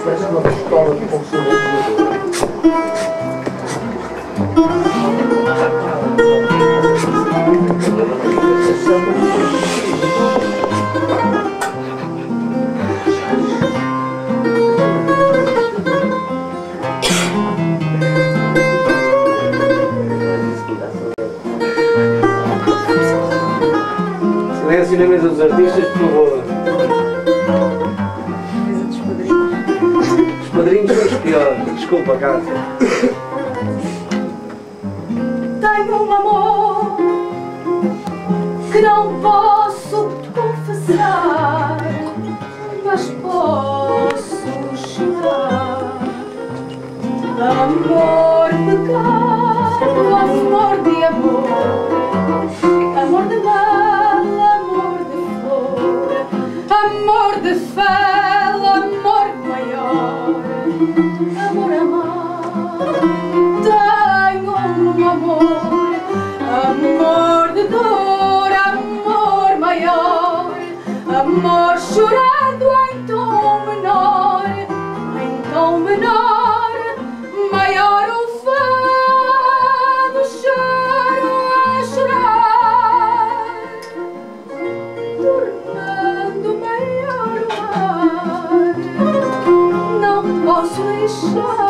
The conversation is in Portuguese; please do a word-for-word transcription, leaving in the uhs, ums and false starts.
Parece uma pistola de consumidor. Silêncio na mesa dos artistas, por favor. Mesa dos padrinhos. Os padrinhos são os piores. Desculpa, Cátia. Tenho um amor que não posso te confessar, mas posso chorar. Amor pecado, amor de amor, amor de mel, amor de flor, amor de fel, amor maior, amor amar. Tenho um amor, amor de dor, amor maior, amor chorado em tom menor, em tom menor, maior o fado choro a chorar, tornando maior o mar. Não posso deixar